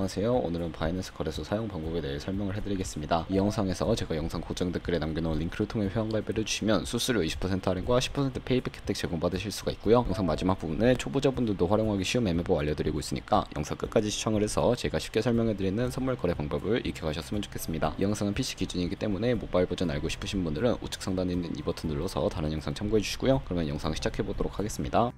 안녕하세요. 오늘은 바이낸스 거래소 사용 방법에 대해 설명을 해드리겠습니다. 이 영상에서 제가 영상 고정 댓글에 남겨놓은 링크를 통해 회원가입을 해주시면 수수료 20% 할인과 10% 페이백 혜택 제공받으실 수가 있고요. 영상 마지막 부분에 초보자분들도 활용하기 쉬운 매매법 알려드리고 있으니까 영상 끝까지 시청을 해서 제가 쉽게 설명해드리는 선물 거래 방법을 익혀가셨으면 좋겠습니다. 이 영상은 PC 기준이기 때문에 모바일 버전 알고 싶으신 분들은 우측 상단에 있는 이 버튼 눌러서 다른 영상 참고해주시고요. 그러면 영상 시작해보도록 하겠습니다.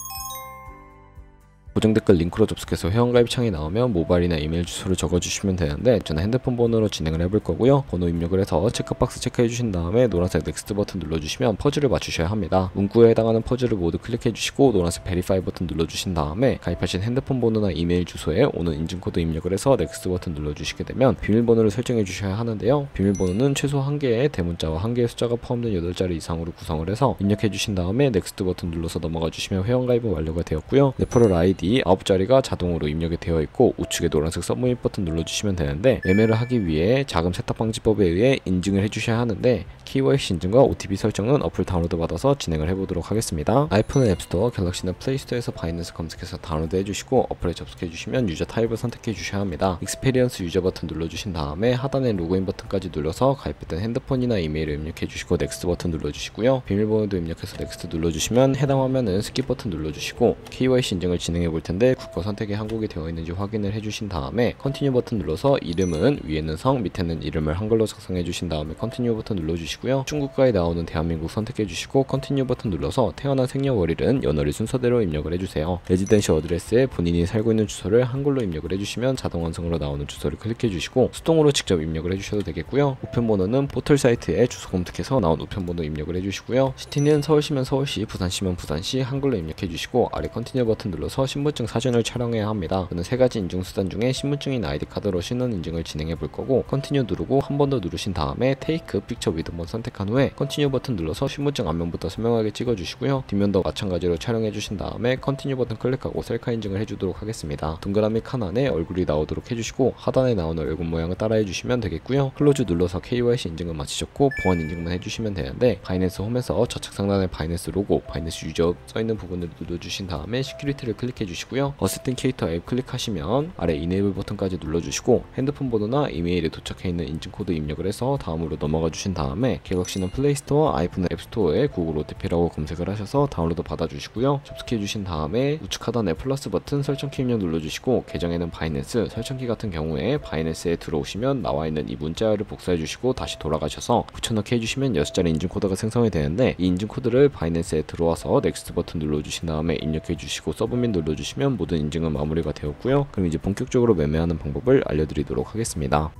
고정 댓글 링크로 접속해서 회원가입 창이 나오면 모바일이나 이메일 주소를 적어주시면 되는데 저는 핸드폰 번호로 진행을 해볼 거고요. 번호 입력을 해서 체크박스 체크해 주신 다음에 노란색 넥스트 버튼 눌러주시면 퍼즐을 맞추셔야 합니다. 문구에 해당하는 퍼즐을 모두 클릭해 주시고 노란색 베리파이 버튼 눌러주신 다음에 가입하신 핸드폰 번호나 이메일 주소에 오는 인증코드 입력을 해서 넥스트 버튼 눌러주시게 되면 비밀번호를 설정해 주셔야 하는데요. 비밀번호는 최소 1개의 대문자와 1개의 숫자가 포함된 8자리 이상으로 구성을 해서 입력해 주신 다음에 넥스트 버튼 눌러서 넘어가 주시면 회원가입은 완료가 되었고요. 레퍼럴 아이디 9자리가 자동으로 입력이 되어 있고 우측에 노란색 서브밋 버튼 눌러주시면 되는데 매매를 하기 위해 자금 세탁 방지법에 의해 인증을 해주셔야 하는데 KYC 인증과 OTP 설정은 어플 다운로드 받아서 진행을 해보도록 하겠습니다. 아이폰은 앱스토어, 갤럭시는 플레이스토어에서 바이낸스 검색해서 다운로드 해주시고 어플에 접속해주시면 유저 타입을 선택해 주셔야 합니다. 익스페리언스 유저 버튼 눌러주신 다음에 하단에 로그인 버튼까지 눌러서 가입했던 핸드폰이나 이메일을 입력해 주시고 넥스트 버튼 눌러주시고요. 비밀번호도 입력해서 넥스트 눌러주시면 해당 화면은 스킵 버튼 눌러주시고 KYC 인증을 진행해 볼 텐데 국가 선택이 한국이 되어 있는지 확인을 해주신 다음에 컨티뉴 버튼 눌러서 이름은 위에는 성, 밑에는 이름을 한글로 작성해 주신 다음에 컨티뉴 버튼 눌러주시고요. 중국가에 나오는 대한민국 선택해 주시고 컨티뉴 버튼 눌러서 태어난 생년월일은 연월일 순서대로 입력을 해주세요. 레지던시 어드레스에 본인이 살고 있는 주소를 한글로 입력을 해주시면 자동 완성으로 나오는 주소를 클릭해 주시고 수동으로 직접 입력을 해주셔도 되겠고요. 우편번호는 포털 사이트에 주소 검색해서 나온 우편번호 입력을 해주시고요. 시티는 서울시면 서울시, 부산시면 부산시 한글로 입력해 주시고 아래 컨티뉴 버튼 눌러서 신분증 사진을 촬영해야 합니다. 저는 3가지 인증수단 중에 신분증인 아이디카드로 신원 인증을 진행해 볼 거고 컨티뉴 누르고 한 번 더 누르신 다음에 테이크 픽처 위드 번 선택한 후에 컨티뉴 버튼 눌러서 신분증 앞면부터 선명하게 찍어주시고요. 뒷면도 마찬가지로 촬영해 주신 다음에 컨티뉴 버튼 클릭하고 셀카 인증을 해주도록 하겠습니다. 동그라미 칸 안에 얼굴이 나오도록 해주시고 하단에 나오는 얼굴 모양을 따라해 주시면 되겠고요. 클로즈 눌러서 KYC 인증을 마치셨고 보안 인증만 해주시면 되는데 바이낸스 홈에서 좌측 상단에 바이낸스 로고, 바이낸스 유저 써있는 부분을 눌러주신 다음에 시큐리티를 클릭해 주시고요. 어스텐케이터 앱 클릭하시면 아래 이네이블 버튼까지 눌러주시고 핸드폰 번호나 이메일에 도착해 있는 인증코드 입력을 해서 다음으로 넘어가 주신 다음에 갤럭시는 플레이스토어, 아이폰은 앱스토어에 구글 OTP라고 검색을 하셔서 다운로드 받아주시고요. 접속해 주신 다음에 우측 하단에 플러스 버튼 설정키 입력 눌러주시고 계정에는 바이낸스, 설정키 같은 경우에 바이낸스에 들어오시면 나와있는 이 문자열을 복사해 주시고 다시 돌아가셔서 붙여넣기 해주시면 6자리 인증코드가 생성이 되는데 이 인증코드를 바이낸스에 들어와서 넥스트 버튼 눌러주신 다음에 입력해 주시고 서브밋 눌러주시면 모든 인증은 마무리가 되었고요. 그럼 이제 본격적으로 매매하는 방법을 알려드리도록 하겠습니다.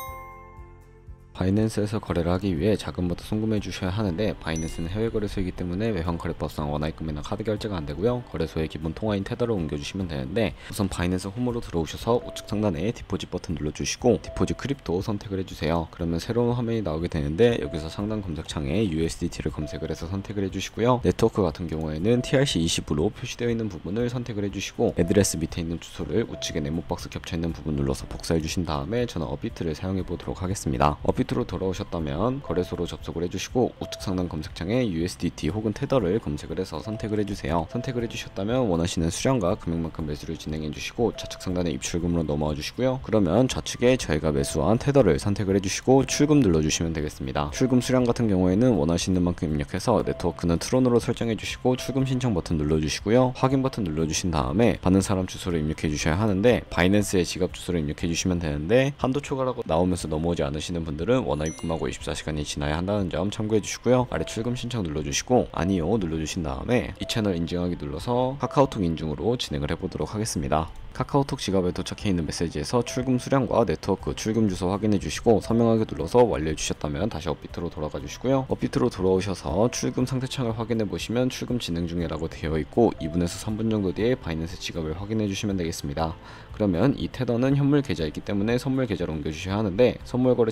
바이낸스에서 거래를 하기 위해 자금부터 송금해 주셔야 하는데 바이낸스는 해외 거래소이기 때문에 외환 거래법상 원화입금이나 카드 결제가 안되고요. 거래소의 기본 통화인 테더를 옮겨주시면 되는데 우선 바이낸스 홈으로 들어오셔서 우측 상단에 디포짓 버튼 눌러주시고 디포짓 크립토 선택을 해주세요. 그러면 새로운 화면이 나오게 되는데 여기서 상단 검색창에 USDT를 검색을 해서 선택을 해주시고요. 네트워크 같은 경우에는 TRC20으로 표시되어 있는 부분을 선택을 해주시고 애드레스 밑에 있는 주소를 우측에 네모박스 겹쳐있는 부분 눌러서 복사해 주신 다음에 저는 업비트를 사용해 보도록 하겠습니다. 업비트로 돌아오셨다면 거래소로 접속을 해주시고 우측 상단 검색창에 USDT 혹은 테더를 검색을 해서 선택을 해주세요. 선택을 해주셨다면 원하시는 수량과 금액만큼 매수를 진행해 주시고 좌측 상단에 입출금으로 넘어와 주시고요. 그러면 좌측에 저희가 매수한 테더를 선택을 해주시고 출금 눌러주시면 되겠습니다. 출금 수량 같은 경우에는 원하시는 만큼 입력해서 네트워크는 트론으로 설정해 주시고 출금 신청 버튼 눌러주시고요. 확인 버튼 눌러주신 다음에 받는 사람 주소를 입력해 주셔야 하는데 바이낸스의 지갑 주소를 입력해 주시면 되는데 한도 초과라고 나오면서 넘어오지 않으시는 분들은 원화 입금하고 24시간이 지나야 한다는 점 참고해 주시고요. 아래 출금 신청 눌러주시고 아니요 눌러주신 다음에 이 채널 인증하기 눌러서 카카오톡 인증으로 진행을 해보도록 하겠습니다. 카카오톡 지갑에 도착해 있는 메시지에서 출금 수량과 네트워크, 출금 주소 확인해 주시고 서명하게 눌러서 완료해 주셨다면 다시 업비트로 돌아가 주시고요. 업비트로 돌아오셔서 출금 상태창을 확인해 보시면 출금 진행 중이라고 되어 있고 2분에서 3분 정도 뒤에 바이낸스 지갑을 확인해 주시면 되겠습니다. 그러면 이 테더는 현물 계좌이기 때문에 선물 계좌로 옮겨 주셔야 하는데 선물 거래창으로 넘어가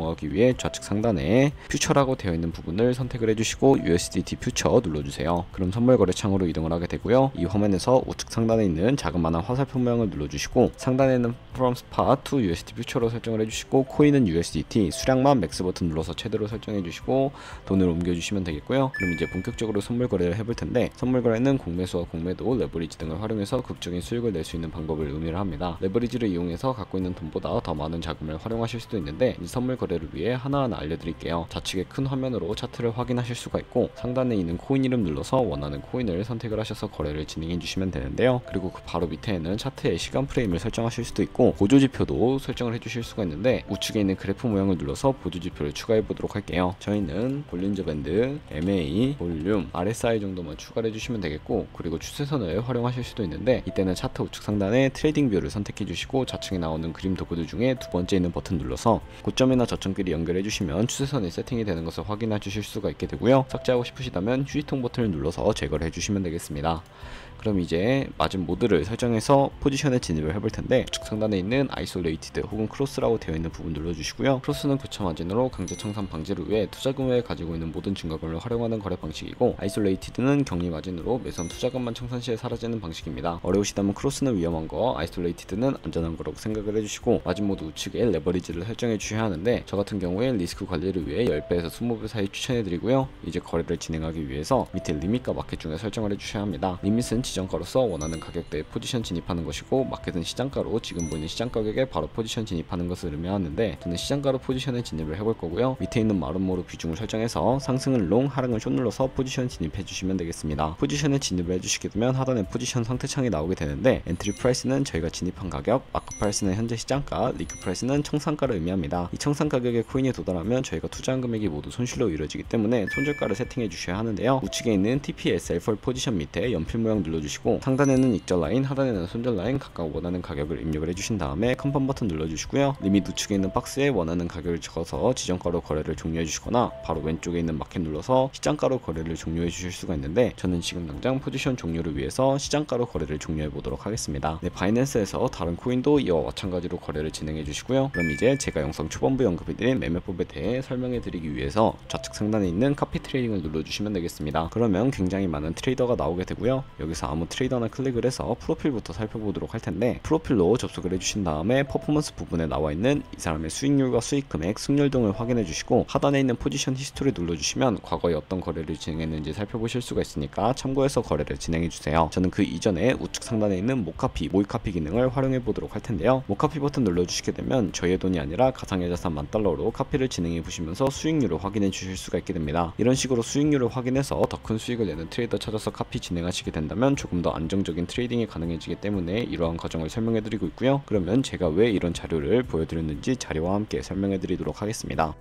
이동하기 위해 좌측 상단에 퓨처라고 되어 있는 부분을 선택을 해주시고 USDT 퓨처 눌러주세요. 그럼 선물 거래 창으로 이동을 하게 되고요. 이 화면에서 우측 상단에 있는 자그마한 화살표 모양을 눌러주시고 상단에 있는 From Spot to USDT 퓨처로 설정을 해주시고 코인은 USDT, 수량만 맥스 버튼 눌러서 최대로 설정해주시고 돈을 옮겨주시면 되겠고요. 그럼 이제 본격적으로 선물 거래를 해볼 텐데, 선물 거래는 공매수와 공매도, 레버리지 등을 활용해서 극적인 수익을 낼 수 있는 방법을 의미를 합니다. 레버리지를 이용해서 갖고 있는 돈보다 더 많은 자금을 활용하실 수도 있는데, 이 선물 거래를 위해 하나하나 알려드릴게요. 좌측에 큰 화면으로 차트를 확인하실 수가 있고, 상단에 있는 코인 이름 눌러서 원하는 코인을 선택을 하셔서 거래를 진행해 주시면 되는데요. 그리고 그 바로 밑에는 차트의 시간 프레임을 설정하실 수도 있고 보조지표도 설정을 해주실 수가 있는데, 우측에 있는 그래프 모양을 눌러서 보조지표를 추가해 보도록 할게요. 저희는 볼린저 밴드, MA, 볼륨, RSI 정도만 추가를 해주시면 되겠고, 그리고 추세선을 활용하실 수도 있는데, 이때는 차트 우측 상단에 트레이딩 뷰를 선택해 주시고 좌측에 나오는 그림 도구들 중에 두 번째 있는 버튼 눌러서 고점이나 저점끼리 연결해 주시면 추세선이 세팅이 되는 것을 확인해 주실 수가 있게 되고요. 삭제하고 싶으시다면 휴지통 버튼을 눌러서 제거를 해주시면 되겠습니다. 그럼 이제 마진 모드를 설정해서 포지션에 진입을 해볼 텐데, 우측 상단에 있는 아이솔레이티드 혹은 크로스라고 되어 있는 부분 눌러주시고요. 크로스는 교차 마진으로 강제 청산 방지를 위해 투자금을 가지고 있는 모든 증거금을 활용하는 거래 방식이고, 아이솔레이티드는 격리 마진으로 매선 투자금만 청산 시에 사라지는 방식입니다. 어려우시다면 크로스는 위험한 거, 아이솔레이티드는 안전한 거라고 생각을 해주시고, 마진 모드 우측에 레버리지를 설정해 주셔야 하는데, 저 같은 경우에 리스크 관리를 위해 10배에서 20배 사이 추천해드리고요. 이제 거래를 진행하기 위해서 밑에 리밋과 마켓 중에 설정을 해주셔야 합니다. 리밋은 지정가로서 원하는 가격대에 포지션 진입하는 것이고, 마켓은 시장가로 지금 보이는 시장 가격에 바로 포지션 진입하는 것을 의미하는데, 저는 시장가로 포지션에 진입을 해볼 거고요. 밑에 있는 마름모로 비중을 설정해서 상승은 롱, 하락은 숏 눌러서 포지션 진입해 주시면 되겠습니다. 포지션에 진입을 해주시게 되면 하단에 포지션 상태창이 나오게 되는데, 엔트리 프라이스는 저희가 진입한 가격, 마크 프라이스는 현재 시장가, 리크 프라이스는 청산가를 의미합니다. 이 청산 가격의 코인이 도달하면 저희가 투자한 금액이 모두 손실로 이루어지기 때문에 손절가를 세팅해 주셔야 하는데요. 우측에 있는 TPS L4 포지션 밑에 연필 모양 눌러주시고, 상단에는 익절 라인, 하단에는 손절 라인 각각 원하는 가격을 입력을 해주신 다음에 컨펌 버튼 눌러주시고요. 리밋 우측에 있는 박스에 원하는 가격을 적어서 지정가로 거래를 종료해 주시거나, 바로 왼쪽에 있는 마켓 눌러서 시장가로 거래를 종료해 주실 수가 있는데, 저는 지금 당장 포지션 종료를 위해서 시장가로 거래를 종료해 보도록 하겠습니다. 네, 바이낸스에서 다른 코인도 이와 마찬가지로 거래를 진행해 주시고요. 그럼 이제 제가 영상 초반부에 언급해드린 매매법에 대해 설명해 드리기 위해서 좌측 상단에 있는 카피 트레이딩을 눌러주시면 되겠습니다. 그러면 굉장히 많은 트레이더가 나오게 되고요. 여기서 아무 트레이더나 클릭을 해서 프로필부터 살펴보도록 할 텐데, 프로필로 접속을 해주신 다음에 퍼포먼스 부분에 나와 있는 이 사람의 수익률과 수익 금액, 승률 등을 확인해 주시고, 하단에 있는 포지션 히스토리 눌러주시면 과거에 어떤 거래를 진행했는지 살펴보실 수가 있으니까 참고해서 거래를 진행해 주세요. 저는 그 이전에 우측 상단에 있는 모카피, 모이카피 기능을 활용해 보도록 할 텐데요. 모카피 버튼 눌러주시게 되면 저희의 돈이 아니라 가상의 자산 $10,000로 카피를 진행해 보시면서 수익률을 확인해 주실 수가 있게 됩니다. 이런 식으로 수익률을 확인해서 더 큰 수익을 내는 트레이더 찾아서 카피 진행하시게 된다면 조금 더 안정적인 트레이딩이 가능해지기 때문에 이러한 과정을 설명해 드리고 있고요. 그러면 제가 왜 이런 자료를 보여드렸는지 자료와 함께 설명해 드리도록 하겠습니다.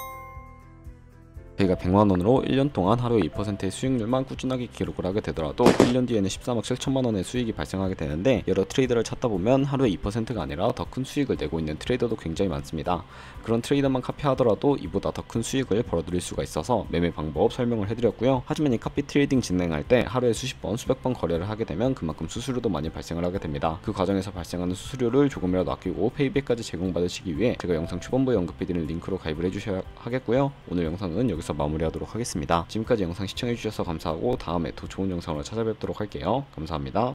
저희가 100만원으로 1년 동안 하루에 2%의 수익률만 꾸준하게 기록을 하게 되더라도 1년 뒤에는 13억 7천만원의 수익이 발생하게 되는데, 여러 트레이더를 찾다 보면 하루에 2%가 아니라 더 큰 수익을 내고 있는 트레이더도 굉장히 많습니다. 그런 트레이더만 카피하더라도 이보다 더 큰 수익을 벌어들일 수가 있어서 매매 방법 설명을 해드렸고요. 하지만 이 카피 트레이딩 진행할 때 하루에 수십 번, 수백 번 거래를 하게 되면 그만큼 수수료도 많이 발생을 하게 됩니다. 그 과정에서 발생하는 수수료를 조금이라도 아끼고 페이백까지 제공받으시기 위해 제가 영상 초반부에 언급해드린 링크로 가입을 해주셔야 하겠고요. 오늘 영상은 여기서 마무리하도록 하겠습니다. 지금까지 영상 시청해주셔서 감사하고 다음에 더 좋은 영상으로 찾아뵙도록 할게요. 감사합니다.